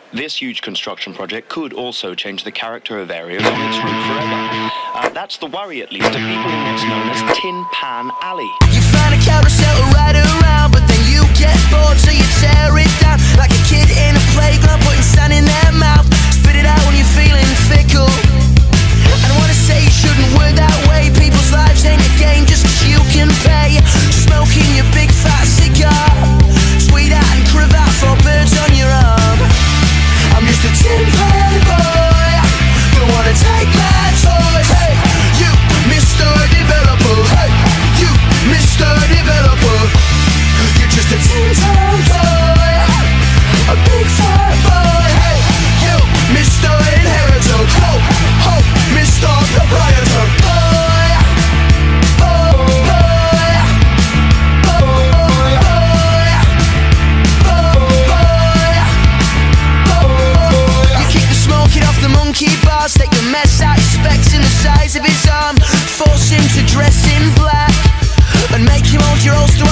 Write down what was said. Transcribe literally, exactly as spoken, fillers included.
This huge construction project could also change the character of areas on its route forever. Uh, that's the worry, at least, of people in what's known as Tin Pan Alley. You find a carousel to ride around, but then you get bored, so you tear it down. Like a kid in a playground, putting sand in their mouth. Spit it out when you're feeling fickle. I don't wanna say you shouldn't work that way. People's lives ain't a game just 'cause you can pay. Smoking your big fat cigar, sweet out and cravat for birds on your arm. I'm just a tin pan boy, don't wanna take my toys. Hey, you, Mister Developer. Hey, you, Mister Developer. You're just a tin pan boy, a big fat boy. Hey, you, Mister Inheritor. Ho, ho, Mister Proprietor. Boy, boy, boy, boy, boy. You keep the smoking off the monkey bars, take the mess out his specs in the size of his arm, force him to dress in black, and make him hold your holster